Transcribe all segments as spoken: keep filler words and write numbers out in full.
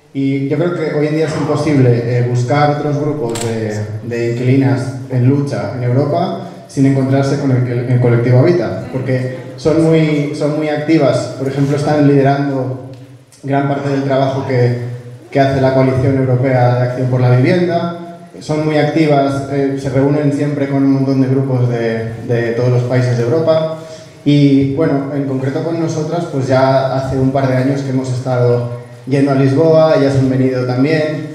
Y yo creo que hoy en día es imposible eh, buscar otros grupos de, de inquilinas en lucha en Europa sin encontrarse con el, el colectivo Habita, porque son muy, son muy activas. Por ejemplo, están liderando gran parte del trabajo que, que hace la Coalición Europea de Acción por la Vivienda. Son muy activas, eh, se reúnen siempre con un montón de grupos de, de todos los países de Europa. Y bueno, en concreto con nosotras, pues ya hace un par de años que hemos estado yendo a Lisboa, ellas han venido también.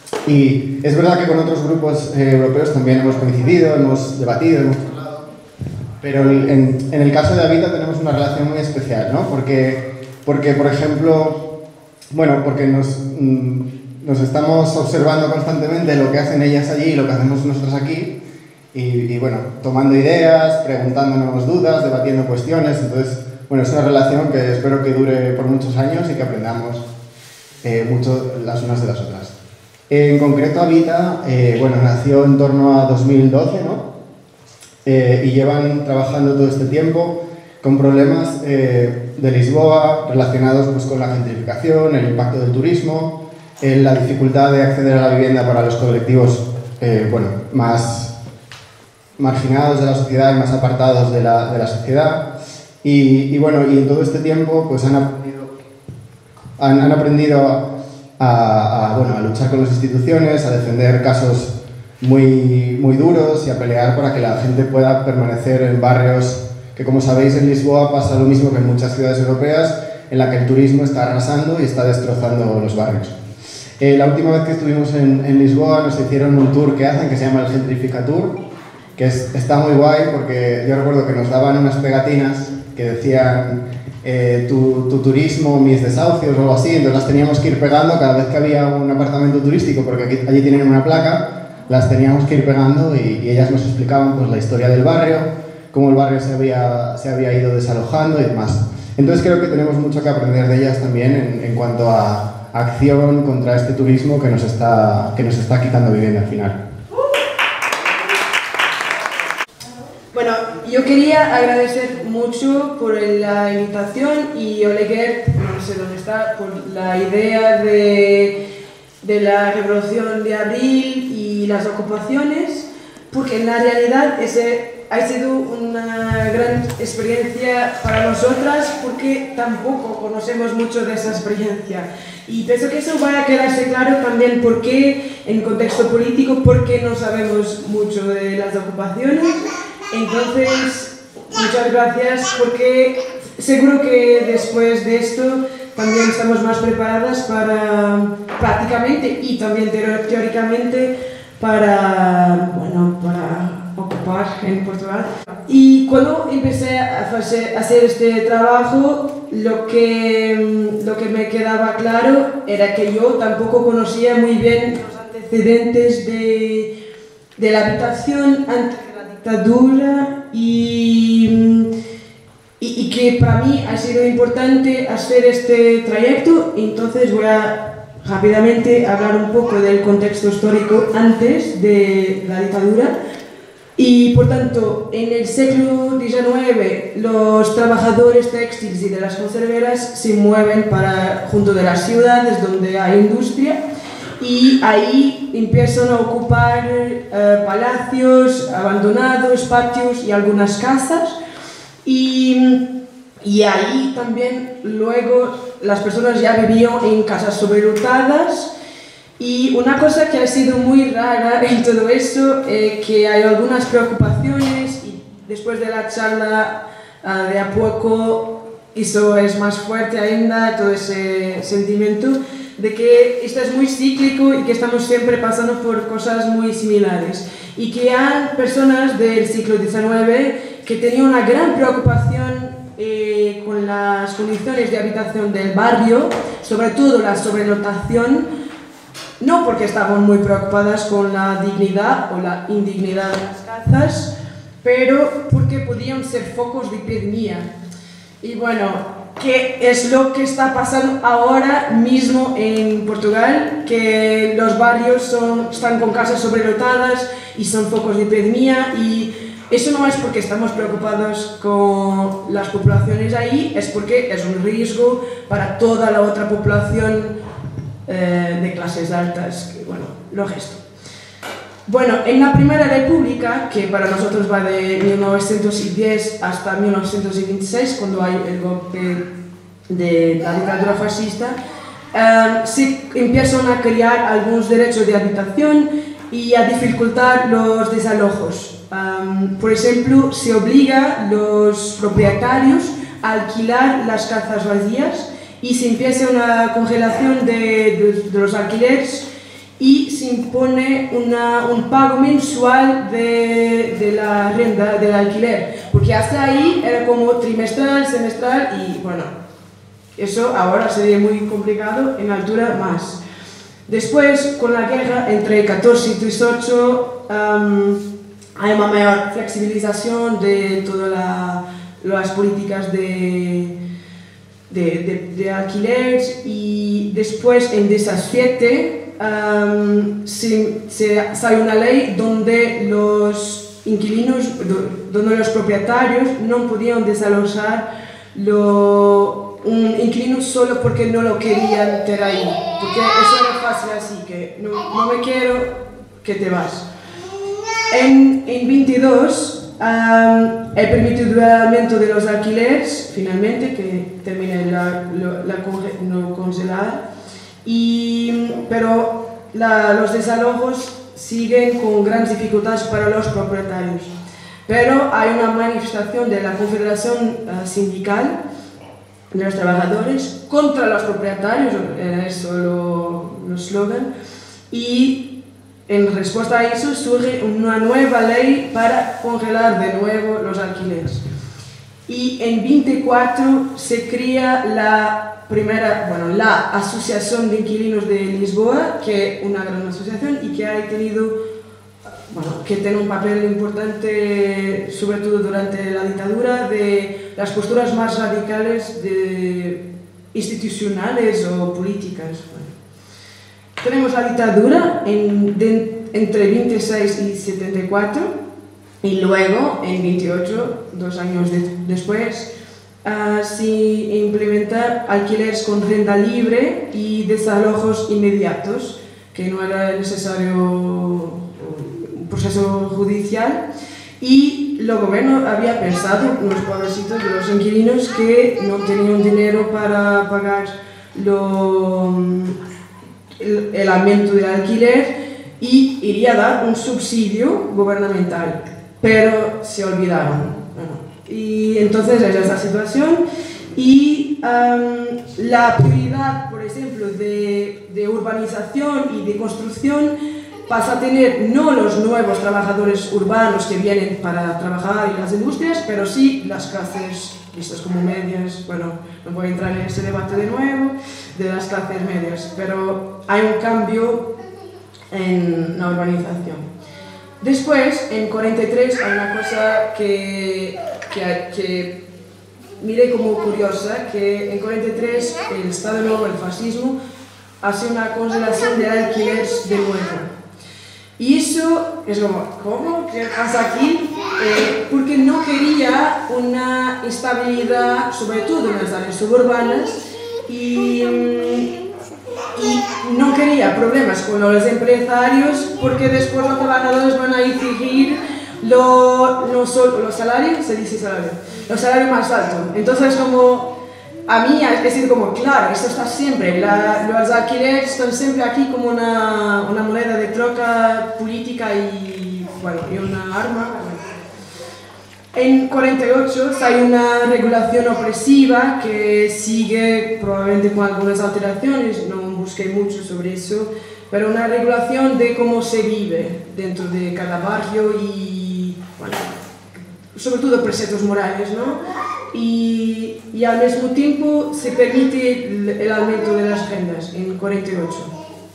Y es verdad que con otros grupos eh, europeos también hemos coincidido, hemos debatido, hemos hablado. Pero en, en el caso de Habita tenemos una relación muy especial, ¿no? Porque, porque por ejemplo, bueno, porque nos, nos estamos observando constantemente lo que hacen ellas allí y lo que hacemos nosotros aquí. Y, y bueno, tomando ideas, preguntándonos dudas, debatiendo cuestiones. Entonces, bueno, es una relación que espero que dure por muchos años y que aprendamos eh, mucho las unas de las otras. En concreto, Habita, eh, bueno, nació en torno a dos mil doce, ¿no? Eh, y llevan trabajando todo este tiempo con problemas eh, de Lisboa relacionados pues, con la gentrificación, el impacto del turismo, eh, la dificultad de acceder a la vivienda para los colectivos eh, bueno, más marginados de la sociedad y más apartados de la, de la sociedad. Y, y bueno, y en todo este tiempo pues han aprendido, han, han aprendido a, a, a, bueno, a luchar con las instituciones, a defender casos muy, muy duros y a pelear para que la gente pueda permanecer en barrios que, como sabéis, en Lisboa pasa lo mismo que en muchas ciudades europeas, en la que el turismo está arrasando y está destrozando los barrios. Eh, la última vez que estuvimos en, en Lisboa nos hicieron un tour que hacen que se llama el Gentrifica Tour, que es, está muy guay porque yo recuerdo que nos daban unas pegatinas que decían eh, tu, tu turismo, mis desahucios o algo así, entonces las teníamos que ir pegando cada vez que había un apartamento turístico, porque aquí, allí tienen una placa, las teníamos que ir pegando y, y ellas nos explicaban pues, la historia del barrio, cómo el barrio se había, se había ido desalojando y demás. Entonces creo que tenemos mucho que aprender de ellas también en, en cuanto a acción contra este turismo que nos está, que nos está quitando vivienda al final. Bueno, yo quería agradecer mucho por la invitación y Oleguer, no sé dónde está, por la idea de, de la Revolución de Abril y las ocupaciones, porque en la realidad ese ha sido una gran experiencia para nosotras porque tampoco conocemos mucho de esa experiencia. Y pienso que eso va a quedarse claro también porque, en contexto político, porque no sabemos mucho de las ocupaciones. Entonces, muchas gracias porque seguro que después de esto también estamos más preparadas para, prácticamente y también teóricamente, para, bueno, para ocupar en Portugal. Y cuando empecé a hacer este trabajo, lo que, lo que me quedaba claro era que yo tampoco conocía muy bien los antecedentes de, de la habitación antes dictadura y, y, y que para mí ha sido importante hacer este trayecto. Entonces voy a rápidamente hablar un poco del contexto histórico antes de la dictadura. Y por tanto, en el siglo diecinueve los trabajadores textiles y de las conserveras se mueven para, junto de las ciudades donde hay industria. Y ahí empiezan a ocupar eh, palacios abandonados, patios y algunas casas. Y, y ahí también luego las personas ya vivían en casas sobredotadas. Y una cosa que ha sido muy rara en todo eso es eh, que hay algunas preocupaciones y después de la charla uh, de a poco eso es más fuerte ainda, todo ese sentimiento de que esto es muy cíclico y que estamos siempre pasando por cosas muy similares y que hay personas del siglo diecinueve que tenían una gran preocupación eh, con las condiciones de habitación del barrio, sobre todo la sobrelotación, no porque estaban muy preocupadas con la dignidad o la indignidad de las casas, pero porque podían ser focos de epidemia. Y bueno, ¿qué es lo que está pasando ahora mismo en Portugal? Que los barrios son, están con casas sobrelotadas y son focos de epidemia, y eso no es porque estamos preocupados con las poblaciones ahí, es porque es un riesgo para toda la otra población eh, de clases altas, que, bueno, lo resto. Bueno, en la Primera República, que para nosotros va de mil novecientos diez hasta mil novecientos veintiséis, cuando hay el golpe de la dictadura fascista, eh, se empiezan a crear algunos derechos de habitación y a dificultar los desalojos. Um, por ejemplo, se obliga a los propietarios a alquilar las casas vacías y se empieza una congelación de, de, de los alquileres y se impone una, un pago mensual de, de la renta, del alquiler, porque hasta ahí era como trimestral, semestral y bueno, eso ahora sería muy complicado, en altura más. Después, con la guerra entre catorce y dieciocho, um, hay una mayor flexibilización de todas la, las políticas de, de, de, de alquiler y después en diecisiete um, se, se sale una ley donde los inquilinos, donde los propietarios no podían desalojar lo, un inquilino solo porque no lo querían tener ahí, porque eso era fácil así, que no, no me quiero, que te vas. En, en veintidós, um, he permitido el aumento de los alquileres, finalmente, que termine la, la, la conge, no congelada, y, pero la, los desalojos siguen con grandes dificultades para los propietarios. Pero hay una manifestación de la Confederación uh, Sindical de los Trabajadores contra los propietarios, es solo el eslogan, y en respuesta a eso surge una nueva ley para congelar de nuevo los alquileres. Y en veinticuatro se crea la primera, bueno, la Asociación de Inquilinos de Lisboa, que es una gran asociación y que ha tenido, bueno, que tiene un papel importante, sobre todo durante la dictadura, de las posturas más radicales de institucionales o políticas. Bueno. Tenemos la dictadura en, de, entre veintiséis y setenta y cuatro y luego en veintiocho, dos años de, después, uh, se implementa alquileres con renta libre y desalojos inmediatos, que no era necesario un proceso judicial, y el gobierno había pensado en los pobrecitos de los inquilinos que no tenían dinero para pagar lo, el, el aumento del alquiler y iría a dar un subsidio gubernamental, pero se olvidaron. Bueno, y entonces es esa situación y um, la prioridad, por ejemplo, de, de urbanización y de construcción pasa a tener no los nuevos trabajadores urbanos que vienen para trabajar en las industrias, pero sí las clases vistas como medias. Bueno, no voy a entrar en ese debate de nuevo de las clases medias, pero hay un cambio en la urbanización. Después, en cuarenta y tres, hay una cosa que, que, que miré como curiosa, que en cuarenta y tres el Estado Nuevo, el fascismo, hace una congelación de alquileres de nuevo. Y eso es como, ¿cómo? ¿Qué pasa aquí? Eh, porque no quería una estabilidad, sobre todo en las áreas suburbanas, y, y no quería problemas con los empresarios, porque después los trabajadores van a exigir lo, no solo los salarios, se dice salario, los salarios más altos. Entonces, como a mí es decir, como, claro, esto está siempre, la, los alquileres están siempre aquí como una, una moneda de troca política y, bueno, y una arma. En cuarenta y ocho hay una regulación opresiva que sigue probablemente con algunas alteraciones, no busqué mucho sobre eso, pero una regulación de cómo se vive dentro de cada barrio y, bueno, sobre todo preceptos morales, ¿no? Y, y al mismo tiempo se permite el, el aumento de las rentas en cuarenta y ocho.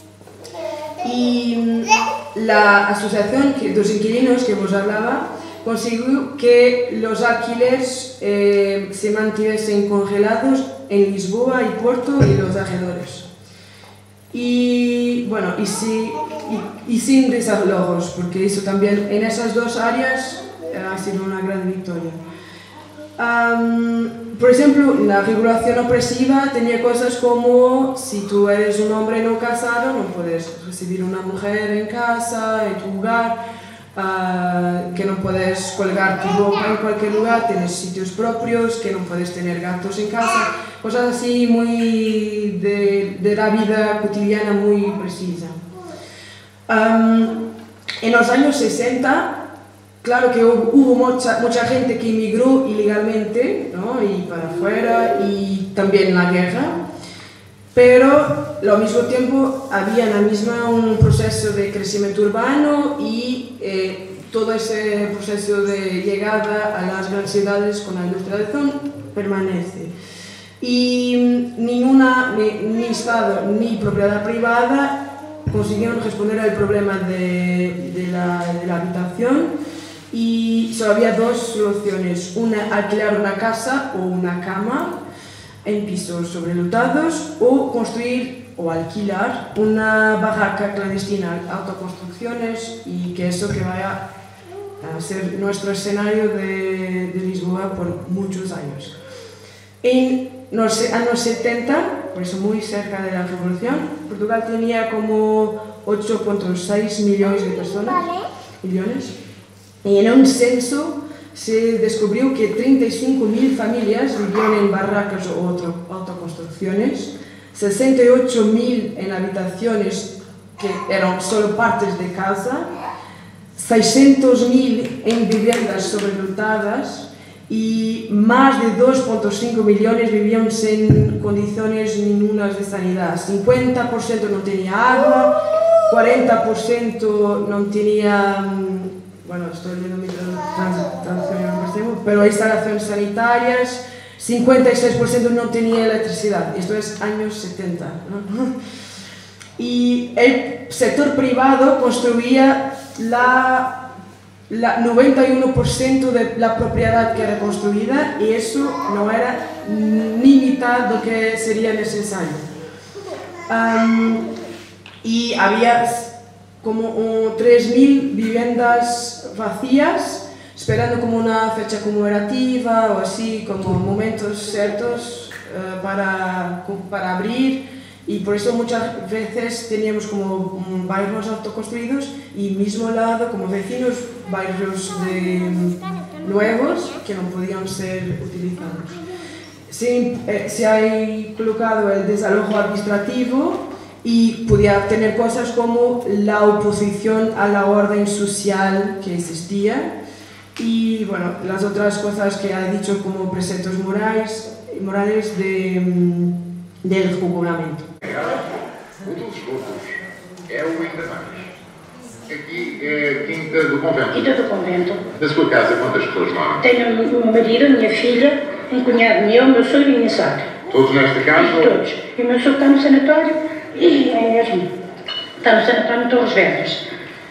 Y la asociación de los inquilinos que vos hablaba consiguió que los alquileres eh, se mantuviesen congelados en Lisboa y Porto y los alrededores. Y bueno, y, si, y, y sin desalojos, porque eso también en esas dos áreas ha sido una gran victoria. Um, por ejemplo, la regulación opresiva tenía cosas como si tú eres un hombre no casado, no puedes recibir una mujer en casa, en tu hogar, uh, que no puedes colgar tu ropa en cualquier lugar, tienes sitios propios, que no puedes tener gatos en casa, cosas así muy de, de la vida cotidiana muy precisa. Um, en los años sesenta, claro que hubo mucha, mucha gente que emigró ilegalmente, ¿no? Y para afuera, y también la guerra, pero al mismo tiempo había en la misma un proceso de crecimiento urbano y eh, todo ese proceso de llegada a las grandes ciudades con la industrialización permanece. Y ninguna, ni, ni Estado ni propiedad privada consiguieron responder al problema de, de, la, de la habitación. Y solo había dos soluciones, una alquilar una casa o una cama en pisos sobredotados o construir o alquilar una barraca clandestina, autoconstrucciones, y que eso que vaya a ser nuestro escenario de, de Lisboa por muchos años. En los años setenta, por eso muy cerca de la revolución, Portugal tenía como ocho punto seis millones de personas, millones. Y en un censo se descubrió que treinta y cinco mil familias vivían en barracas o auto, autoconstrucciones, sesenta y ocho mil en habitaciones que eran solo partes de casa, seiscientos mil en viviendas sobredotadas y más de dos punto cinco millones vivían sin condiciones ninguna de sanidad. cincuenta por ciento no tenía agua, cuarenta por ciento no tenía... bueno, estoy leyendo mi traducción, pero instalaciones sanitarias, cincuenta y seis por ciento no tenía electricidad, esto es años setenta, ¿no? Y el sector privado construía la, la noventa y uno por ciento de la propiedad que era construida, y eso no era ni mitad de lo que sería necesario. Um, y había como uh, tres mil viviendas vacías, esperando como una fecha conmemorativa o así, como momentos ciertos uh, para, para abrir, y por eso muchas veces teníamos como um, barrios autoconstruidos y mismo al lado como vecinos barrios de, um, nuevos que no podían ser utilizados. Se, eh, se ha colocado el desalojo administrativo y podía tener cosas como la oposición a la orden social que existía y bueno, las otras cosas que ha dicho como preceptos morales, morales de, del juramento. O dos grupos é o ainda mais. Aqui é a Quinta do Convento. Quinta do Convento. Na sua casa, quantas pessoas moram? Tenho o meu marido, a minha filha, um cunhado meu, meu sogro e a minha sogra. Todos nesta casa? Todos. E o meu sogro está no sanatório, e é mesmo. Está no sanatório de Torres Vedras.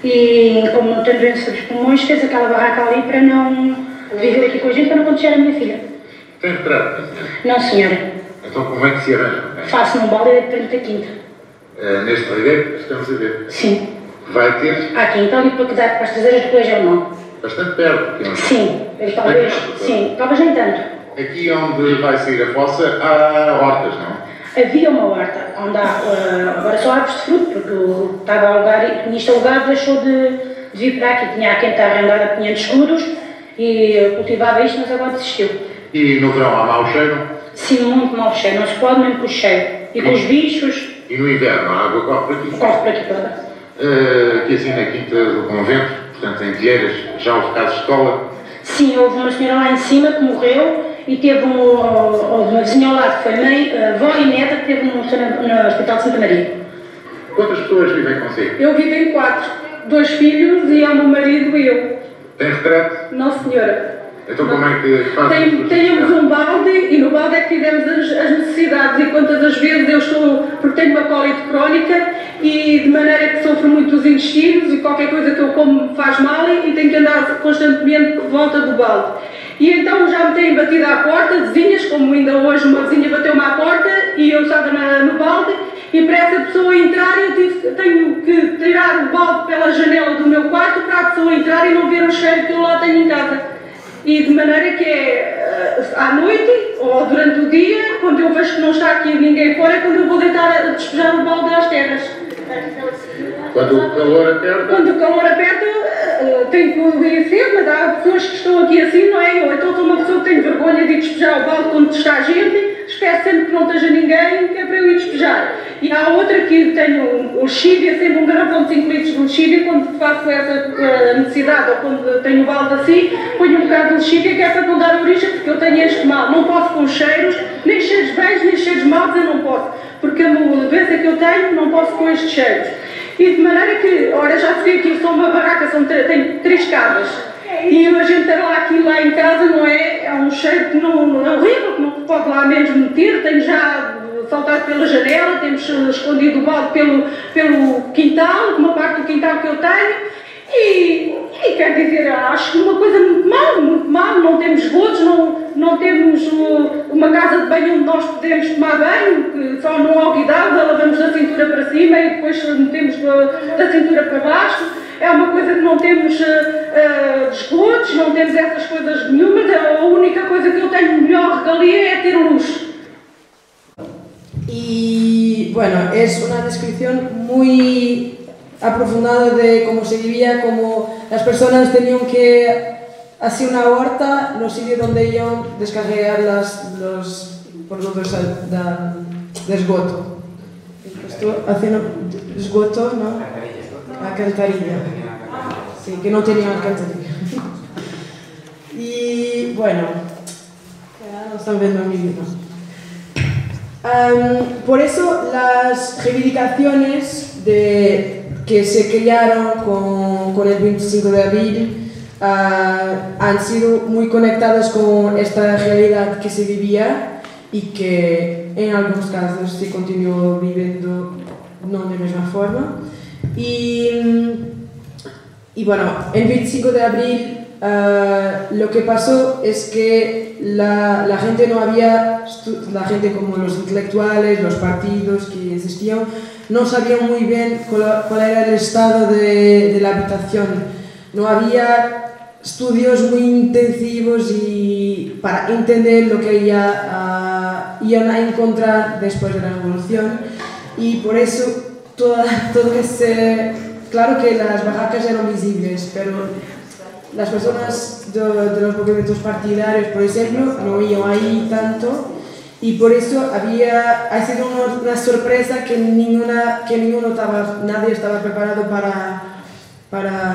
E como não tem doença dos pulmões, fez aquela barraca ali para não viver aqui com a gente, para não proteger a minha filha. Tem retrato, não senhora? Não, senhora. Então como é que se arranja? Faço num balde de frente da quinta. Uh, neste regueiro que estamos a ver? Sim. Vai ter? À quinta, ali para dar para as traseiras do colégio alemão. Bastante perto. Não? Sim. Talvez, sim. Talvez nem tanto. Aqui onde vai sair a fossa há hortas, não? Havia uma horta onde há, uh, agora só árvores de fruto, porque estava a alugar e neste lugar deixou de, de vir para aqui. Tinha a quinta arrendada a quinhentos escudos e cultivava isto, mas agora desistiu. E no verão há mau cheiro? Sim, muito mau cheiro, não se pode mesmo com o cheiro. E com os bichos. E no inverno a água corre por aqui? Corre por aqui toda. Uh, aqui assim na Quinta do Convento, portanto em Vieiras, já houve casos de escola? Sim, houve uma senhora lá em cima que morreu e teve um, houve uma vizinha ao lado que foi mãe, avó e neta que teve no, no Hospital de Santa Maria. Quantas pessoas vivem consigo? Eu vivo em quatro, dois filhos e há o meu marido e eu. Tem retrato? Não, senhora. Então como é que faz? Tem, temos um balde e no balde é que tivemos as, as necessidades e quantas as vezes eu estou, porque tenho uma cólite crónica e de maneira que sofro muito os intestinos e qualquer coisa que eu como me faz mal e, e tenho que andar constantemente por volta do balde. E então já me têm batido à porta, vizinhas, como ainda hoje uma vizinha bateu-me à porta e eu estava na, no balde e para essa pessoa entrar eu tive, tenho que tirar o balde pela janela do meu quarto para a pessoa entrar e não ver o cheiro que eu lá tenho em casa. E de maneira que é, à noite ou durante o dia, quando eu vejo que não está aqui ninguém fora, é quando eu vou deitar a despejar o balde às terras. Quando o calor aperta? Quando o calor aperta, tenho que ir cedo, mas há pessoas que estão aqui assim, não é? Ou então sou uma pessoa que tem vergonha de ir despejar o balde quando está gente, espero sempre que não esteja ninguém, que é para eu ir despejar. E há outra que tenho o lexívia, sempre um garrafão de cinco litros de lexívia, quando faço essa necessidade ou quando tenho o balde assim, ponho um bocado de lexívia que é para não dar origem, porque eu tenho este mal, não posso com cheiros, nem cheiros beijos, nem cheiros maus, eu não posso, porque a doença que eu tenho, não posso com estes cheiros. E de maneira que, ora, já se vê que eu sou uma barraca, são, tenho três casas. E a gente ter lá aqui lá em casa, não é? É um cheiro que não, não é horrível, que não se pode lá mesmo meter. Tenho já saltado pela janela, temos escondido o balde pelo, pelo quintal, uma parte do quintal que eu tenho. E, e quer dizer, acho uma coisa muito mal, muito mal. Não temos esgotos, não, não temos uh, uma casa de banho onde nós podemos tomar banho, que só não alguidada, lavamos da cintura para cima e depois metemos da, da cintura para baixo. É uma coisa que não temos uh, uh, esgotos, não temos essas coisas nenhumas. A única coisa que eu tenho melhor regalia é ter luz. Y bueno, es una descripción muy aprofundada de cómo se vivía, cómo las personas tenían que hacer una huerta, los sitios donde iban descargar las, los productos de esgoto. Esto haciendo esgoto, ¿no? Alcantarilla. Sí, que no tenían alcantarilla. Y bueno, ya no están viendo mi vida. Um, por eso las reivindicaciones de, que se crearon con, con el veinticinco de abril uh, han sido muy conectadas con esta realidad que se vivía y que en algunos casos se continuó viviendo no de la misma forma. Y, y bueno, el veinticinco de abril Uh, lo que pasó es que la, la gente no había, la gente como los intelectuales, los partidos que existían, no sabían muy bien cuál, cuál era el estado de, de la habitación. No había estudios muy intensivos y para entender lo que ya, uh, iban a encontrar después de la revolución, y por eso toda, todo ese, claro que las barracas eran visibles, pero las personas de, de los movimientos partidarios, por ejemplo, no iban ahí tanto, y por eso había, ha sido una, una sorpresa que, ninguna, que ninguno estaba, nadie estaba preparado para, para,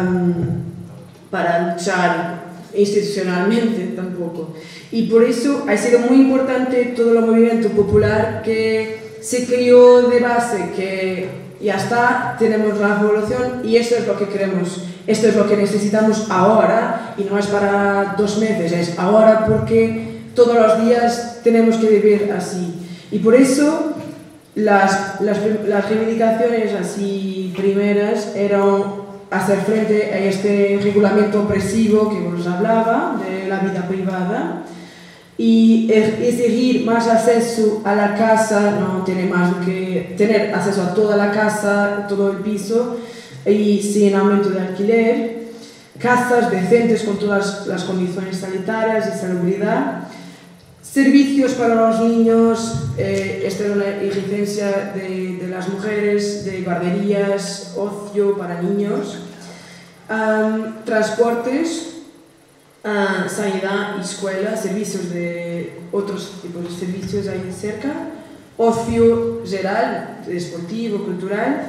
para luchar institucionalmente tampoco. Y por eso ha sido muy importante todo el movimiento popular que se creó de base, que ya está, tenemos la revolución y esto es lo que queremos. Esto es lo que necesitamos ahora y no es para dos meses, es ahora porque todos los días tenemos que vivir así. Y por eso las, las, las reivindicaciones así primeras eran hacer frente a este regulamiento opresivo que os hablaba de la vida privada y exigir más acceso a la casa, no tiene más que tener acceso a toda la casa, todo el piso, y sin aumento de alquiler, casas decentes con todas las condiciones sanitarias y salubridad, servicios para los niños, eh, esta es una exigencia de, de las mujeres, de guarderías, ocio para niños, um, transportes, uh, sanidad y escuela, servicios de otros tipos de servicios ahí cerca, ocio general, deportivo, cultural.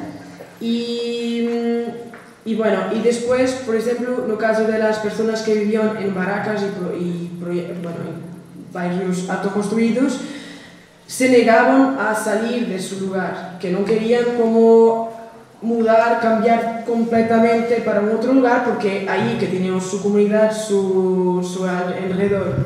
Y, y bueno, y después, por ejemplo, en el caso de las personas que vivían en barracas y, y bueno, en barrios autoconstruidos, se negaban a salir de su lugar, que no querían como mudar, cambiar completamente para un otro lugar, porque ahí que tenían su comunidad, su, su alrededor.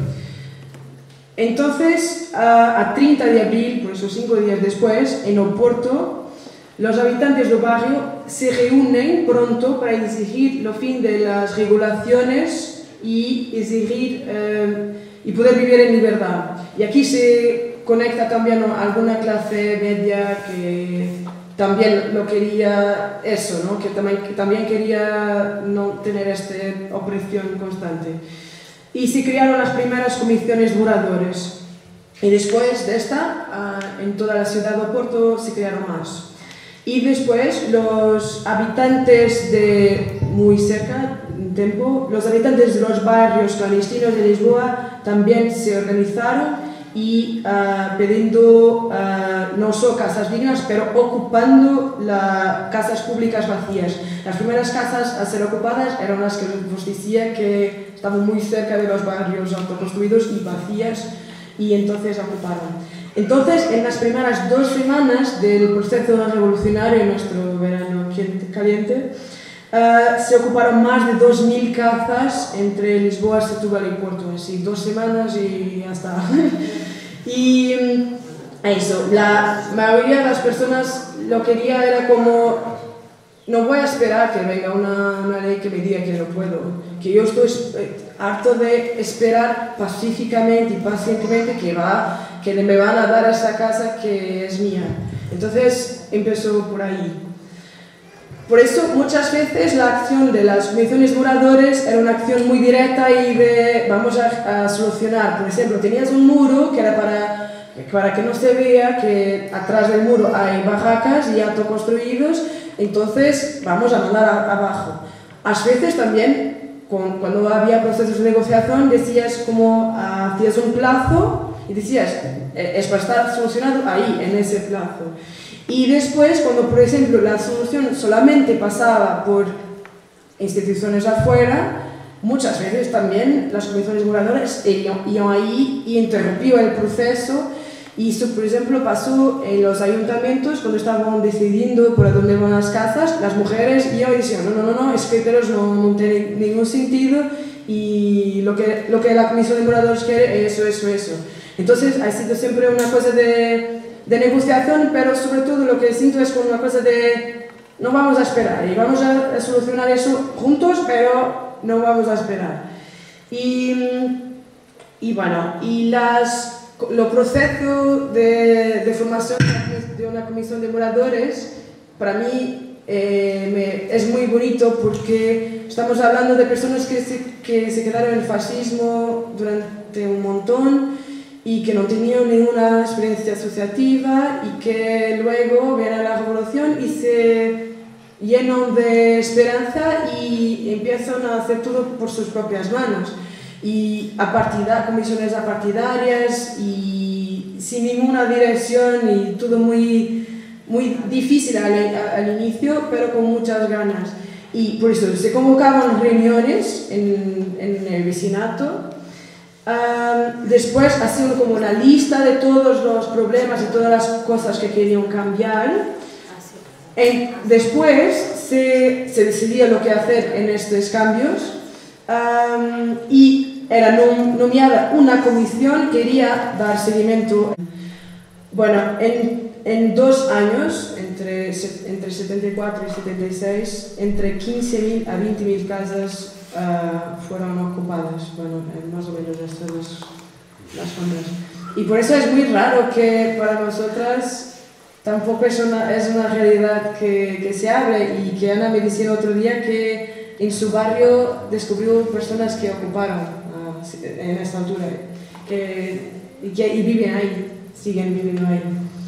Entonces, a, a treinta de abril, por eso cinco días después, en Oporto, los habitantes del barrio se reúnen pronto para exigir el fin de las regulaciones y exigir eh, y poder vivir en libertad. Y aquí se conecta también alguna clase media que también lo quería eso, ¿no? que, también, que también quería no tener esta opresión constante. y se crearon las primeras comisiones de moradores. Y después de esta, en toda la ciudad de Oporto se crearon más. Y después los habitantes de muy cerca, tiempo, los habitantes de los barrios clandestinos de Lisboa también se organizaron y uh, pidiendo uh, no solo casas dignas, pero ocupando las casas públicas vacías. Las primeras casas a ser ocupadas eran las que os decía que estaban muy cerca de los barrios autoconstruidos y vacías, y entonces ocuparon. Entonces, en las primeras dos semanas del proceso revolucionario en nuestro verano caliente, uh, se ocuparon más de dos mil casas entre Lisboa, Setúbal y Porto, así, dos semanas y ya está. Y eso, la mayoría de las personas lo que quería era como, no voy a esperar que venga una, una ley que me diga que no puedo, que yo estoy harto de esperar pacíficamente y pacientemente que, va, que me van a dar esa casa que es mía. Entonces empezó por ahí. Por eso muchas veces la acción de las comisiones de moradores era una acción muy directa y de vamos a, a solucionar. Por ejemplo, tenías un muro que era para, para que no se vea que atrás del muro hay barracas y autoconstruidos, entonces vamos a mandar a, abajo. A veces también, con, cuando había procesos de negociación, decías como, hacías un plazo y decías, es para estar solucionado ahí, en ese plazo. Y después, cuando por ejemplo la solución solamente pasaba por instituciones afuera, muchas veces también las comisiones moradoras iban ahí y interrumpían el proceso. Y eso, por ejemplo, pasó en los ayuntamientos cuando estaban decidiendo por dónde van las casas. Las mujeres iban y decían, no, no, no, no, es que no, no tiene ningún sentido y lo que, lo que la comisión de moradores quiere es eso, eso, eso. Entonces ha sido siempre una cosa de, de negociación, pero sobre todo lo que siento es como una cosa de no vamos a esperar y vamos a, a solucionar eso juntos, pero no vamos a esperar. Y, y bueno, y las... Los procesos de, de formación de una comisión de moradores, para mí eh, me, es muy bonito porque estamos hablando de personas que se, que se quedaron en el fascismo durante un montón y que no tenían ninguna experiencia asociativa y que luego viene la revolución y se llenan de esperanza y empiezan a hacer todo por sus propias manos. Y a partida, comisiones apartidarias y sin ninguna dirección y todo muy, muy difícil al, al inicio, pero con muchas ganas. Y por eso se convocaban reuniones en, en el vicinato. Um, después hacían como una lista de todos los problemas y todas las cosas que querían cambiar. En, después se, se decidía lo que hacer en estos cambios. Um, y era nom nomeada una comisión que quería dar seguimiento. Bueno, en, en dos años, entre, entre setenta y cuatro y setenta y seis, entre quince mil a veinte mil casas uh, fueron ocupadas. Bueno, más o menos estas las, las zonas. Y por eso es muy raro que para nosotras tampoco es una, es una realidad que, que se hable, y que Ana me decía otro día que en su barrio descubrió personas que ocuparon uh, en esta altura que, y, que, y viven ahí, siguen viviendo ahí.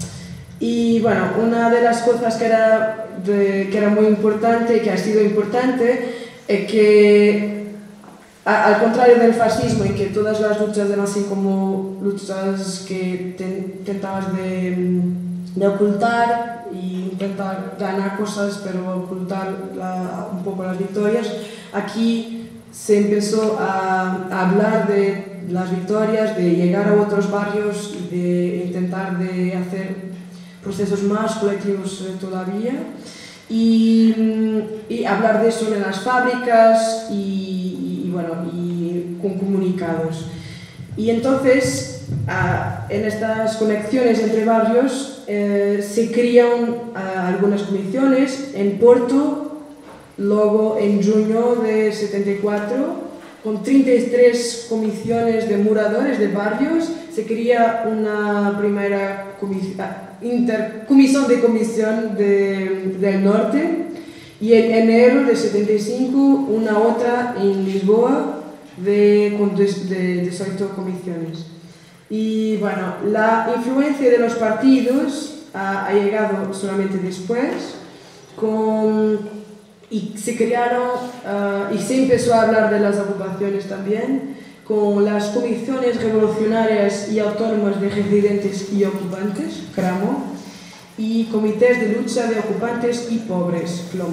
Y bueno, una de las cosas que era, de, que era muy importante y que ha sido importante es que, a, al contrario del fascismo, en que todas las luchas eran así como luchas que intentabas de, de ocultar y intentar ganar cosas pero ocultar la, un poco las victorias, aquí se empezó a, a hablar de las victorias, de llegar a otros barrios y de intentar de hacer procesos más colectivos todavía y, y hablar de eso en las fábricas y, y, y, bueno, y con comunicados. Y entonces, Uh, en estas conexiones entre barrios eh, se crean uh, algunas comisiones en Porto, luego en junio de setenta y cuatro, con treinta y tres comisiones de moradores de barrios, se crea una primera intercomisión de comisión de, del norte, y en enero de setenta y cinco una otra en Lisboa, de, de dezoito comisiones. Y bueno, la influencia de los partidos ha, ha llegado solamente después, con, y se crearon, uh, y se empezó a hablar de las ocupaciones también, con las comisiones revolucionarias y autónomas de residentes y ocupantes, CRAMO, y comités de lucha de ocupantes y pobres, CLOM.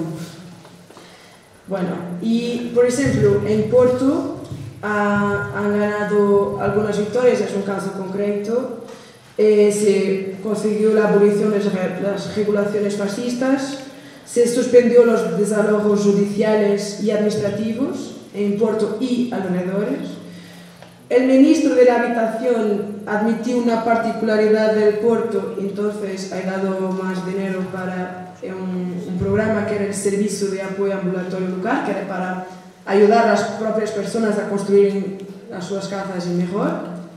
Bueno, y por ejemplo, en Porto, Ha, han ganado algunas victorias, es un caso concreto. Eh, se consiguió la abolición de las regulaciones fascistas, se suspendió los desalojos judiciales y administrativos en Porto y alrededores. El ministro de la Habitación admitió una particularidad del Porto, entonces ha dado más dinero para un, un programa que era el Servicio de Apoyo Ambulatorio Local, que era para ayudar a las propias personas a construir las sus casas mejor.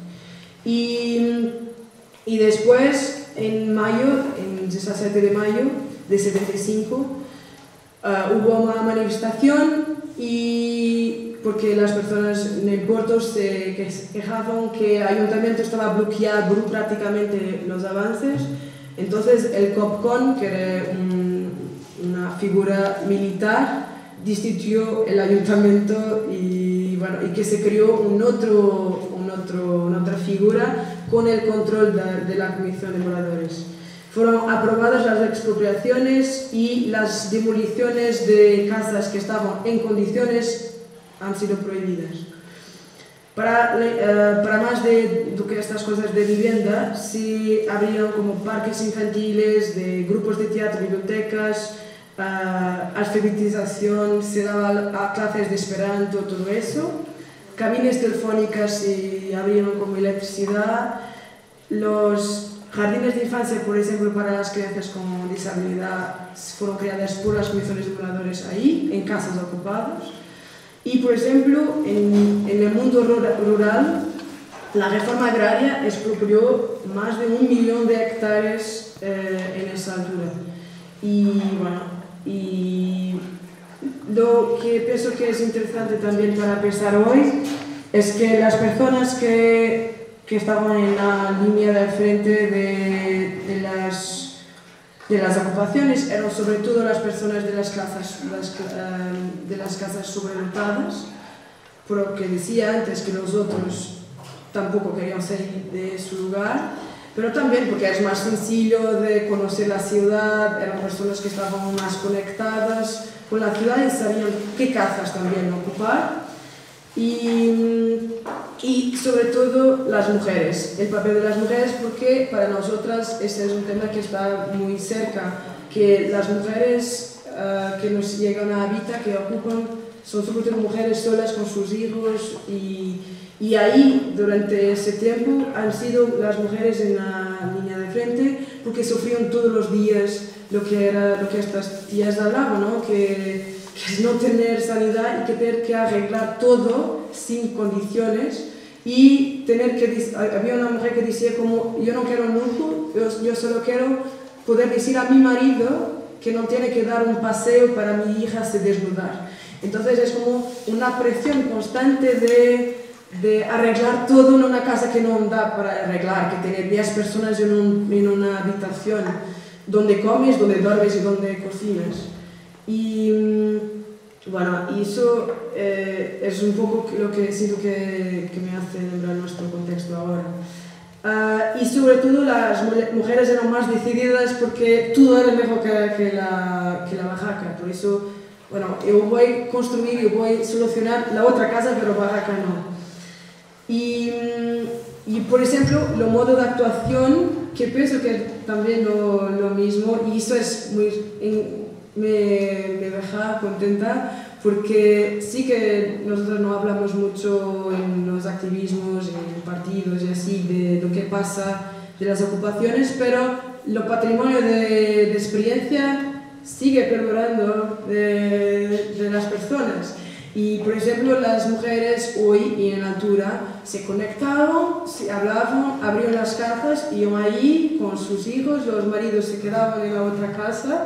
Y, y después, en mayo, en diecisiete de mayo de setenta y cinco, uh, hubo una manifestación y porque las personas en el puerto se quejaban que el ayuntamiento estaba bloqueando burocráticamente los avances. Entonces el COPCON, que era un, una figura militar, destituyó el ayuntamiento y, bueno, y que se creó un otro, un otro, una otra figura con el control de, de la Comisión de Moradores. Fueron aprobadas las expropiaciones y las demoliciones de casas que estaban en condiciones han sido prohibidas. Para, uh, para más de, de que estas cosas de vivienda, se abrieron como parques infantiles, de grupos de teatro, bibliotecas, Uh, alfabetización, se daba a clases de esperanto, todo eso. Cabinas telefónicas se abrieron como electricidad. Los jardines de infancia, por ejemplo, para las crianzas con disabilidad, fueron creadas por las comisiones de moradores ahí, en casas ocupadas. Y, por ejemplo, en, en el mundo rural, la reforma agraria expropió más de un millón de hectáreas eh, en esa altura. Y, bueno, y lo que pienso que es interesante también para pensar hoy es que las personas que, que estaban en la línea del frente de, de, las, de las ocupaciones eran sobre todo las personas de las casas, las, de las casas sobredotadas, por lo que decía antes que los otros tampoco querían salir de su lugar. Pero también porque es más sencillo de conocer la ciudad, eran personas que estaban más conectadas con la ciudad y sabían qué casas también ocupar. Y, y sobre todo las mujeres, el papel de las mujeres, porque para nosotras este es un tema que está muy cerca, que las mujeres uh, que nos llegan a Habita, que ocupan, son sobre todo mujeres solas con sus hijos y Y ahí, durante ese tiempo, han sido las mujeres en la línea de frente porque sufrieron todos los días lo que, era, lo que estas tías hablaban, ¿no? que, que es no tener sanidad y que tener que arreglar todo sin condiciones y tener que... Había una mujer que decía como, yo no quiero un lujo, yo, yo solo quiero poder decir a mi marido que no tiene que dar un paseo para mi hija se desnudar. Entonces es como una presión constante de... de arreglar todo en una casa que no da para arreglar, que tener diez personas en, un, en una habitación donde comes, donde duermes y donde cocinas. Y bueno, y eso eh, es un poco lo que siento que, que me hace lembrar nuestro contexto ahora. Uh, y sobre todo las mujeres eran más decididas porque todo era mejor que, que, la, que la barraca, por eso, bueno, yo voy a construir, yo voy a solucionar la otra casa, pero barraca no. Y, y por ejemplo, lo modo de actuación, que pienso que es también lo, lo mismo, y eso es muy, me, me deja contenta, porque sí que nosotros no hablamos mucho en los activismos, en partidos y así, de lo que pasa de las ocupaciones, pero lo patrimonio de, de experiencia sigue perdurando de, de las personas. Y, por ejemplo, las mujeres hoy y en altura se conectaban, se hablaban, abrieron las casas, iban allí con sus hijos, los maridos se quedaban en la otra casa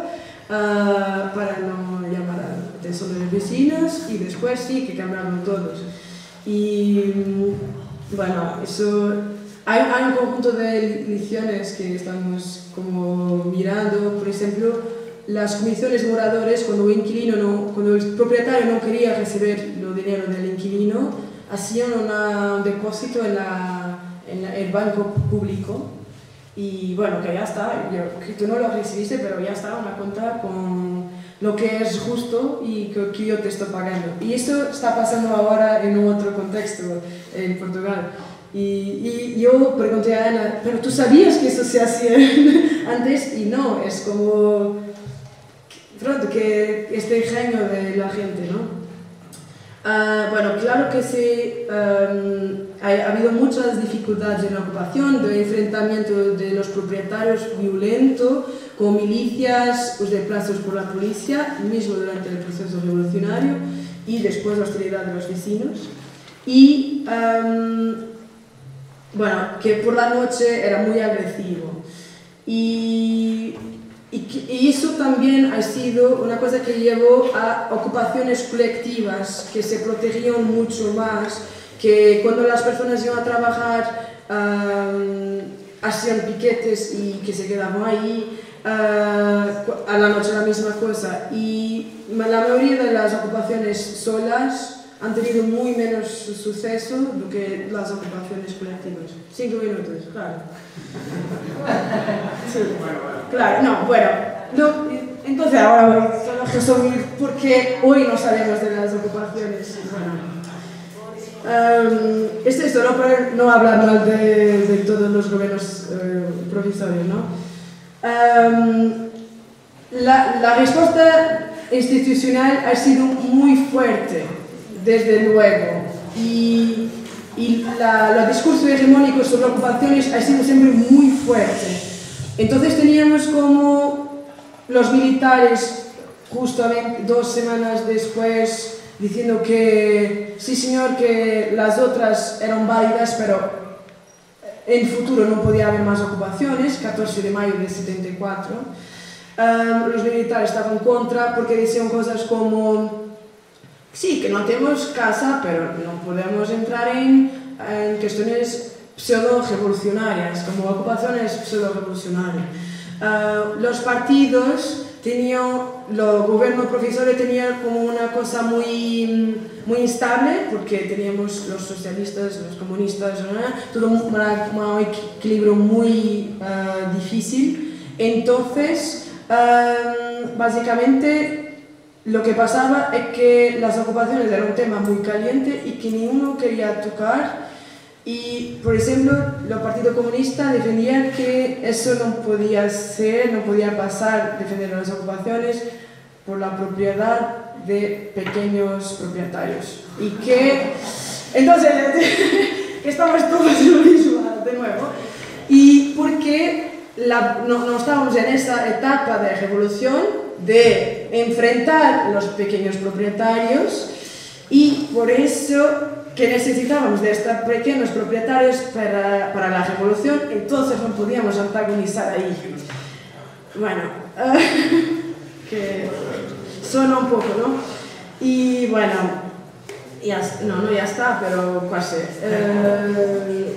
uh, para no llamar a la atención de los vecinos y después sí que cambiaron todos. Y bueno, eso, hay, hay un conjunto de lecciones que estamos como mirando, por ejemplo, las comisiones de moradores, cuando el inquilino no, cuando el propietario no quería recibir los dinero del inquilino, hacían una, un depósito en, la, en la, el banco público. Y bueno, que ya está, yo, que tú no lo recibiste, pero ya está, una cuenta con lo que es justo y que, que yo te estoy pagando. Y esto está pasando ahora en otro contexto, en Portugal. Y, y yo pregunté a Ana, ¿pero tú sabías que eso se hacía antes? Y no, es como, pronto, que este ingenio de la gente, ¿no? Uh, bueno, claro que sí, um, ha, ha habido muchas dificultades en la ocupación, de enfrentamiento de los propietarios violento, con milicias pues, desplazados por la policía, mismo durante el proceso revolucionario y después la hostilidad de los vecinos. Y, um, bueno, que por la noche era muy agresivo. Y... Y eso también ha sido una cosa que llevó a ocupaciones colectivas que se protegían mucho más, que cuando las personas iban a trabajar um, hacían piquetes y que se quedaban ahí, uh, a la noche la misma cosa. Y la mayoría de las ocupaciones solas han tenido muy menos suceso do que las ocupaciones colectivas. Cinco minutos, claro. Sí. Claro, no, bueno, no, entonces ahora voy a resumir por qué hoy no sabemos de las ocupaciones. Bueno, um, es esto, no, para no hablar mal de, de todos los gobiernos uh, provisorios, ¿no? Um, la, la respuesta institucional ha sido muy fuerte, desde luego, y, y la, el discurso hegemónico sobre ocupaciones ha sido siempre muy fuerte. Entonces teníamos como los militares, justamente dos semanas después, diciendo que sí señor, que las otras eran válidas, pero en futuro no podía haber más ocupaciones, catorce de mayo de setenta y cuatro. Um, los militares estaban en contra porque decían cosas como sí, que no tenemos casa, pero no podemos entrar en, en cuestiones pseudo-revolucionarias, como ocupaciones pseudo-revolucionarias. Uh, los partidos tenían, los gobiernos provisorios tenían como una cosa muy, muy instable, porque teníamos los socialistas, los comunistas, ¿no? Todo un, un equilibrio muy uh, difícil. Entonces, uh, básicamente, lo que pasaba es que las ocupaciones eran un tema muy caliente y que ninguno quería tocar. Y, por ejemplo, los partidos comunistas defendían que eso no podía ser, no podía pasar, defender las ocupaciones por la propiedad de pequeños propietarios. Y que, entonces, que estamos todos en lo mismo, de nuevo. Y porque la, no, no estábamos en esa etapa de revolución, de enfrentar a los pequeños propietarios, y por eso que necesitábamos de estos pequeños propietarios para, para la revolución, entonces no podíamos antagonizar ahí. Bueno, uh, que suena un poco, ¿no? Y bueno, ya, no, no, ya está, pero casi. Uh,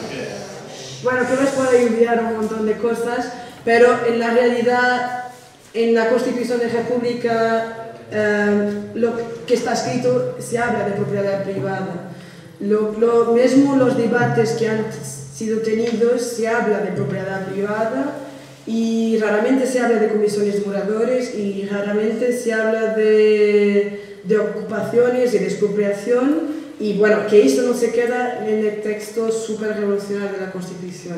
bueno, que les puedo ayudar un montón de cosas, pero en la realidad, en la Constitución de República, Uh, lo que está escrito se habla de propiedad privada. Lo, lo mismo los debates que han sido tenidos se habla de propiedad privada y raramente se habla de comisiones de moradores y raramente se habla de, de ocupaciones y de expropiación, y bueno, que esto no se queda en el texto súper revolucionario de la Constitución.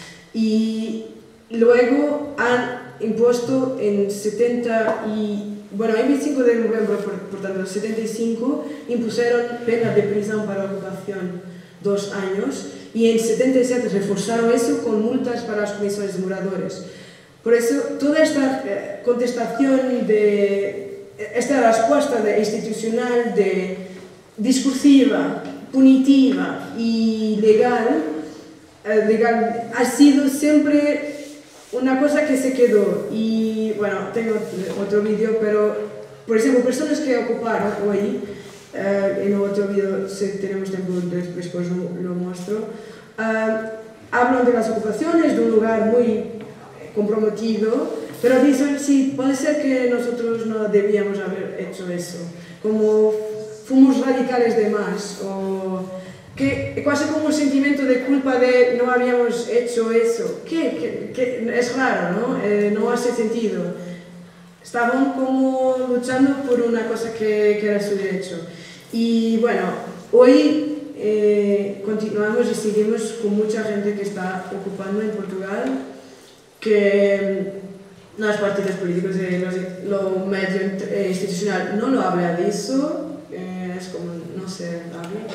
Y luego han impuesto en setenta y bueno, el veinticinco de noviembre, por, por tanto, el setenta y cinco, impusieron pena de prisión para ocupación, dos años, y en setenta y siete reforzaron eso con multas para las comisiones de moradores. Por eso, toda esta eh, contestación, de, esta respuesta de institucional, de, discursiva, punitiva y legal, eh, legal, ha sido siempre una cosa que se quedó. Y bueno, tengo otro vídeo, pero por ejemplo, personas que ocuparon hoy, uh, en otro vídeo, si tenemos tiempo después lo, lo muestro, uh, hablan de las ocupaciones, de un lugar muy comprometido, pero dicen, sí, puede ser que nosotros no debíamos haber hecho eso, como fuimos radicales de más, o que casi como un sentimiento de culpa de no habíamos hecho eso, que, que, que es raro, ¿no? Eh, no hace sentido. Estaban como luchando por una cosa que, que era su derecho. Y bueno, hoy eh, continuamos y seguimos con mucha gente que está ocupando en Portugal, que los partidos políticos y los, lo medio institucional no lo habla de eso, eh, es como, no sé, habla.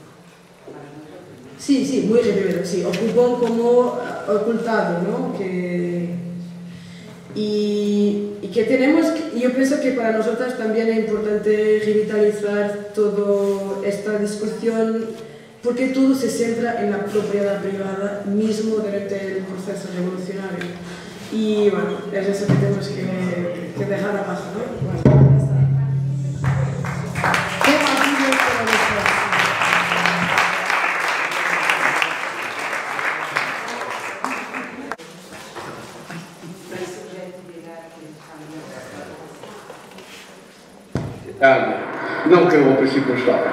Sí, sí, muy reprimido, sí, ocupan como ocultado, ¿no? Que, y, y que tenemos, yo pienso que para nosotras también es importante revitalizar toda esta discusión, porque todo se centra en la propiedad privada mismo durante el proceso revolucionario. Y bueno, es eso que tenemos que, que dejar abajo, ¿no? Bueno. Não que eu ao princípio não estava,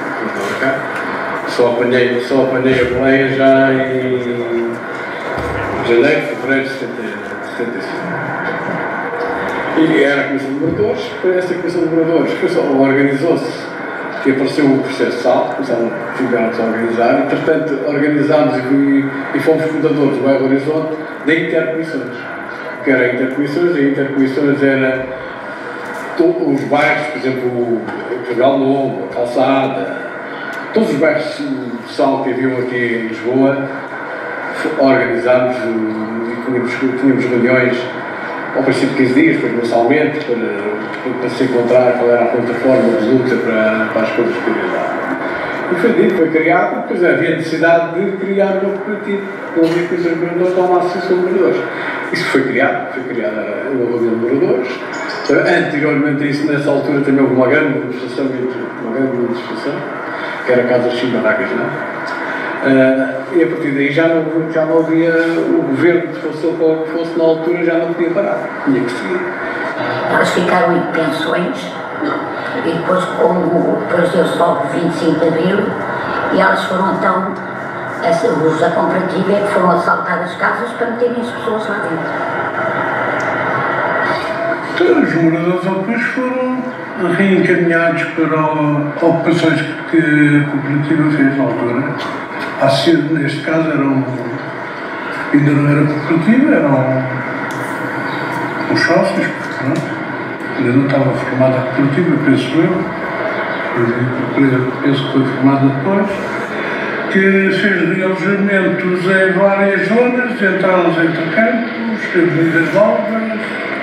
só apanhei, só apanhei a boleia já em janeiro, fevereiro de setenta e cinco. E era a Comissão de Moradores, foi essa Comissão de Moradores, organizou-se e apareceu o processo SAL, começaram a organizar, entretanto organizámos e, e fomos fundadores do Bairro Horizonte de intercomissões, que era intercomissões, e intercomissões era os bairros, por exemplo, o Portugal Novo, a Calçada, todos os bairros de sal que haviam aqui em Lisboa, organizámos e tínhamos, tínhamos reuniões ao princípio de quinze dias, depois mensalmente, para, para se encontrar qual era a plataforma de luta para, para as coisas que queriam dar. E foi dito, foi criado, depois havia necessidade de criar um novo coletivo, não havia que os moradores, há uma associação de moradores. Isso foi criado, foi criada uma reunião de moradores. Anteriormente a isso, nessa altura, também houve uma grande manifestação, uma grande manifestação, que era a Casa das Chimaragas, não é? Uh, e a partir daí já não, já não havia, o governo, se fosse qual que fosse na altura, já não podia parar, tinha que seguir. Elas ficaram em pensões e depois, como depois deu-se logo vinte e cinco de abril, e elas foram então, essa, os da cooperativa é que foram assaltar as casas para meterem as pessoas lá dentro. Os moradores depois foram reencaminhados para ocupações que a cooperativa fez na altura. A C I D, neste caso, era um, ainda não era cooperativa, eram os sócios, não é? Ainda não estava formada a cooperativa, penso eu, eu penso que foi formada depois, que fez realojamentos em várias zonas, entradas entre campos, avenidas novas.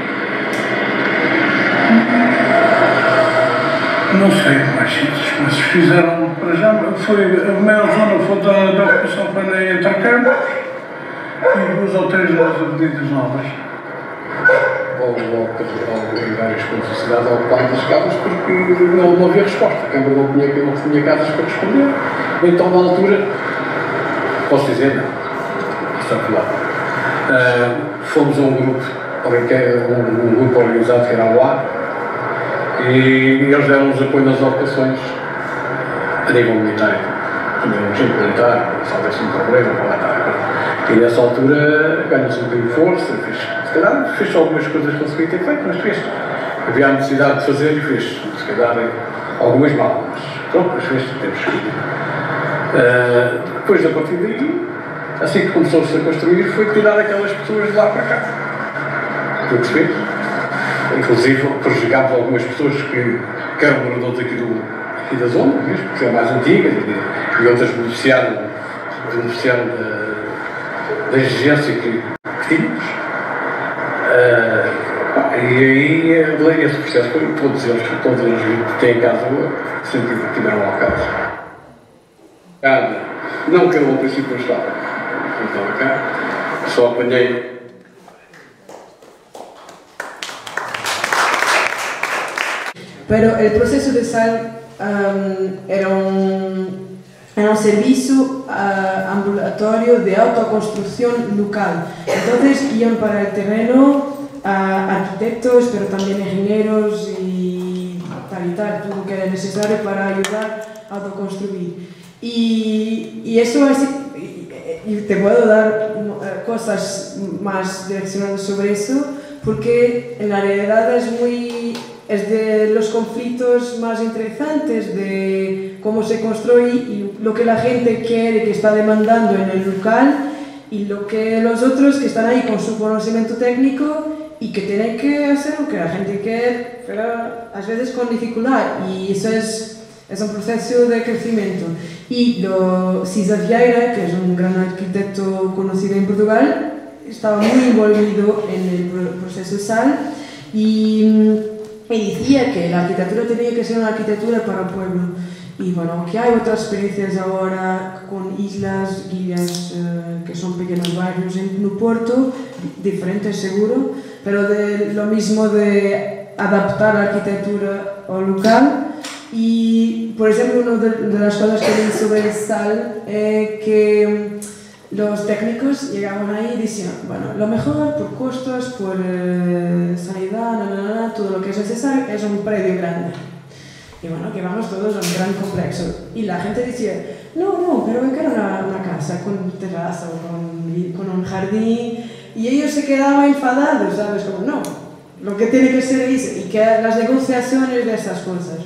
Não sei mais sítios, mas fizeram para já, foi, a maior zona foi da, da ocupação para na Intercampos e duas ou três das avenidas novas. Houve em várias pontos da cidade a ocupar as casas porque não, não havia resposta, a Câmara não tinha, não tinha casas para responder. Então, na altura, posso dizer, não, está claro. Uh, fomos a um grupo, um, um grupo organizado que era o A, e eles deram-nos apoio nas ocupações a nível militar. Também um agente militar, se houvesse um problema, lá está. E nessa altura ganhou-se um bocadinho de força, fez, se calhar fez algumas coisas que não se podia ter feito, mas fez. Havia a necessidade de fazer e fez. Se calhar algumas mal, mas pronto, mas fez, temos que ir. Uh, depois, a partir daí, assim que começou-se a construir, foi tirar aquelas pessoas de lá para cá. Foi o que se fez. Inclusive, prejudicámos algumas pessoas que, que eram moradores aqui, do, aqui da zona, mesmo, que são mais antigas, e, e outras beneficiaram, beneficiaram da, da exigência que, que tínhamos. Uh, e aí, esse processo foi todos eles, todos eles que têm casa boa, sempre tiveram lá casa. Não que eu ao princípio não estava, não estava cá, só apanhei. Pero el proceso de sal um, era un era un servicio uh, ambulatorio de autoconstrucción local. Entonces iban para el terreno uh, arquitectos, pero también ingenieros y tal y tal, todo lo que era necesario para ayudar a autoconstruir. Y, y eso es, y te puedo dar uh, cosas más direccionadas sobre eso, porque en la realidad es muy... es de los conflictos más interesantes de cómo se construye y lo que la gente quiere, que está demandando en el local, y lo que los otros que están ahí con su conocimiento técnico y que tienen que hacer lo que la gente quiere, pero a veces con dificultad, y eso es, es un proceso de crecimiento. Y lo, Cisa Vieira, que es un gran arquitecto conocido en Portugal, estaba muy envolvido en el proceso S A L y y decía que la arquitectura tenía que ser una arquitectura para el pueblo. Y bueno, que hay otras experiencias ahora con islas, illas eh, que son pequeños barrios en no Porto, diferentes seguro, pero de lo mismo de adaptar la arquitectura al local. Y por ejemplo, una de, de las cosas que leí sobre el S A L es que los técnicos llegaban ahí y decían, bueno, lo mejor por costos, por eh, sanidad, na, na, na, todo lo que es necesario es un predio grande. Y bueno, que vamos todos a un gran complejo. Y la gente decía, no, no, pero yo quiero una, una casa con terraza o con, con un jardín. Y ellos se quedaban enfadados, ¿sabes? Como, no, lo que tiene que ser es, y que las negociaciones de esas cosas.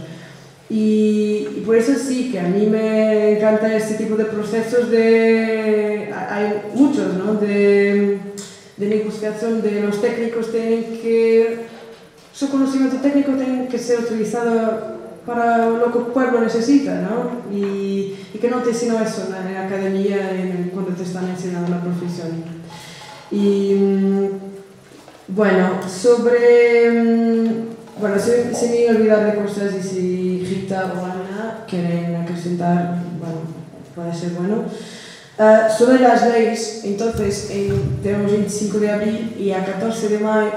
Y, y por eso sí, que a mí me encanta este tipo de procesos de... hay muchos, ¿no? De, de negociación, de los técnicos tienen que... su conocimiento técnico tiene que ser utilizado para lo que el pueblo necesita, ¿no? Y, y que no te enseñan eso en la academia en, cuando te están enseñando la profesión. Y bueno, sobre... Bueno, si, si me olvidar de cosas y si Rita o Ana quieren acrescentar, bueno, puede ser bueno. Uh, sobre las leyes, entonces, en, tenemos veinticinco de abril y a catorce de mayo,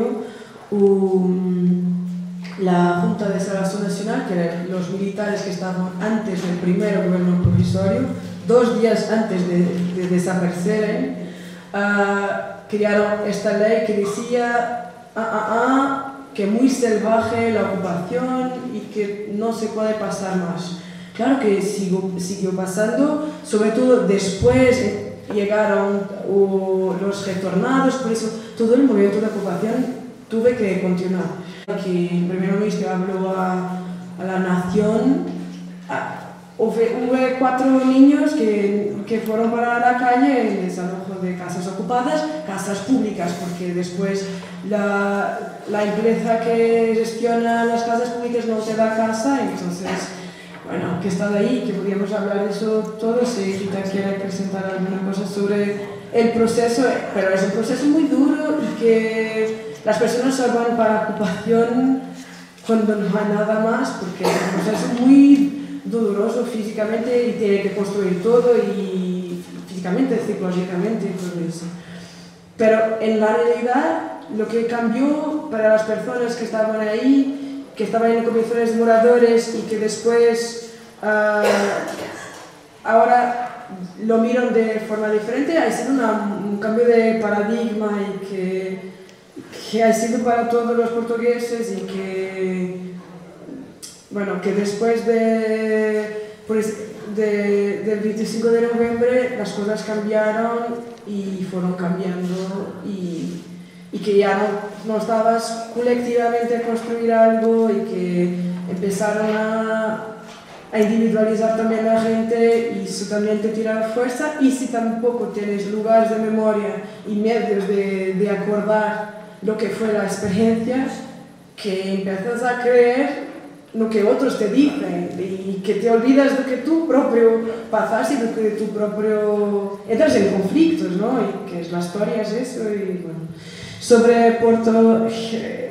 um, la Junta de Salvación Nacional, que eran los militares que estaban antes del primer gobierno provisorio, dos días antes de, de desaparecer, uh, crearon esta ley que decía ah, ah, ah, que muy salvaje la ocupación y que no se puede pasar más. Claro que sigo, siguió pasando, sobre todo después llegaron uh, los retornados, por eso todo el movimiento de ocupación tuve que continuar. Que el primer ministro habló a, a la nación, a, hubo, hubo cuatro niños que, que fueron para la calle en desalojo de casas ocupadas, casas públicas, porque después la, la empresa que gestiona las casas públicas no te da casa, entonces, bueno, que está de ahí, que podríamos hablar de eso todo, si Rita quiere presentar alguna cosa sobre el proceso, pero es un proceso muy duro y que las personas se van para ocupación cuando no hay nada más, porque es un proceso muy doloroso físicamente y tiene que construir todo y físicamente, psicológicamente y todo eso. Pero en la realidad, lo que cambió para las personas que estaban ahí, que estaban en comisiones de moradores y que después uh, ahora lo miran de forma diferente, ha sido una, un cambio de paradigma y que, que ha sido para todos los portugueses y que, bueno, que después de, pues, de, del veinticinco de noviembre las cosas cambiaron y fueron cambiando y, y que ya no, no estabas colectivamente a construir algo y que empezaron a, a individualizar también a la gente y eso también te tira fuerza. Y si tampoco tienes lugares de memoria y medios de, de acordar lo que fue la experiencia, que empiezas a creer lo que otros te dicen y que te olvidas de que tú propio pasas y de que tu propio... entras en conflictos, ¿no? Y que la historia es eso y bueno. Sobre Porto, eh,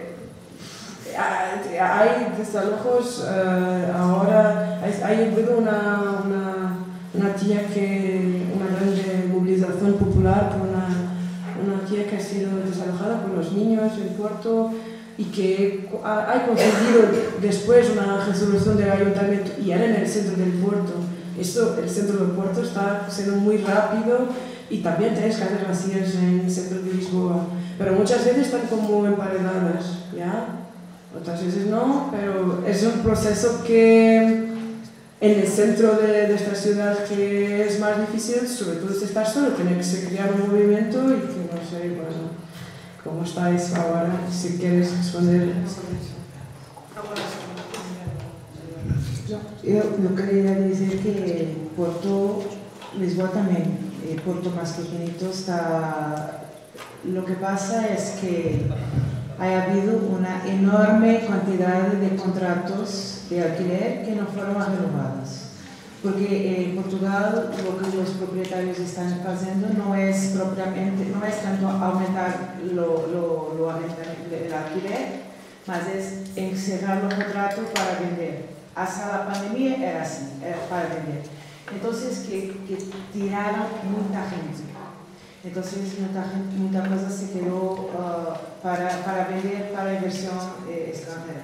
hay desalojos eh, ahora, hay, hay habido una, una, una tía que, una gran movilización popular por una, una tía que ha sido desalojada por los niños en Porto. y que ha conseguido después una resolución del ayuntamiento y era en el centro del puerto. Esto, el centro del puerto está siendo muy rápido y también tenéis casas vacías en el centro de Lisboa, pero muchas veces están como emparedadas, ¿ya? Otras veces no, pero es un proceso que en el centro de, de esta ciudad que es más difícil, sobre todo si estás solo, tiene que se crear un movimiento y que no sé, bueno, ¿cómo estáis ahora? Si quieres responder sobre eso. Eu, eu queria dizer que Porto, Lisboa também, eh, Porto más pequeñito está... Lo que pasa es que ha habido una enorme cantidad de contratos de alquiler que no fueron renovados. Porque en Portugal lo que los propietarios están haciendo no es propiamente, no es tanto aumentar lo, lo, lo el alquiler, mas es encerrar los contratos para vender. Hasta la pandemia era así, era para vender. Entonces, que, que tiraron mucha gente. Entonces, mucha, gente, mucha cosa se quedó uh, para, para vender para inversión eh, extranjera.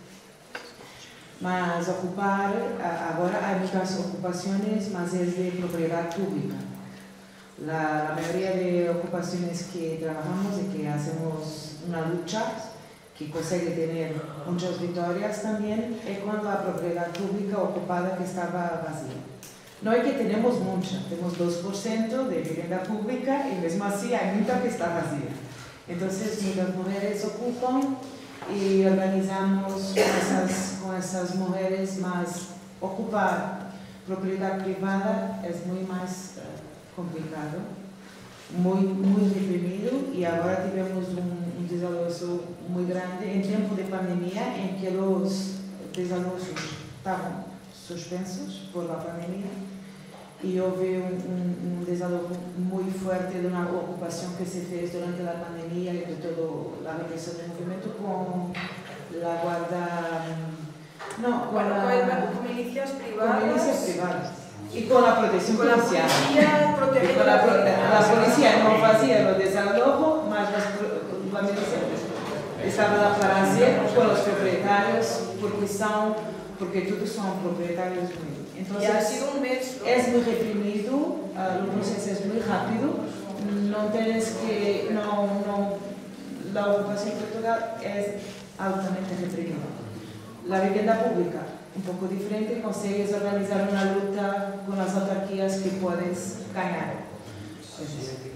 Mas ocupar, agora hay muchas ocupaciones, mas es de propiedad pública. La, la mayoría de ocupaciones que trabajamos y que hacemos una lucha, que consigue tener muchas victorias también, es cuando la propiedad pública ocupada que estaba vacía. No es que tenemos mucha, tenemos dos por ciento de vivienda pública y mesmo así hay mucha que está vacía. Entonces, muchas mujeres ocupan y organizamos con esas, con esas mujeres más ocupar propiedad privada es muy más uh, complicado, muy, muy reprimido y ahora tenemos un, un desalojo muy grande en tiempo de pandemia en que los desalojos estaban suspensos por la pandemia y hubo un, un, un desalojo muy fuerte de una ocupación que se hizo durante la pandemia y de toda la represión del movimiento con la guarda, no, con, bueno, la, con milicias privadas, con milicias privadas y con la protección con policial. La policía, y con la, la, la policía no hacía los desalojos, más la milicia estaba para hacer con los propietarios porque son, porque todos son propietarios muy. Entonces, ha sido un mes, ¿no? Es muy reprimido, uh, el proceso es muy rápido, no tienes que, no, no, la ocupación en Portugal es altamente reprimida. La vivienda pública, un poco diferente, consigues organizar una lucha con las autarquías que puedes ganar. Es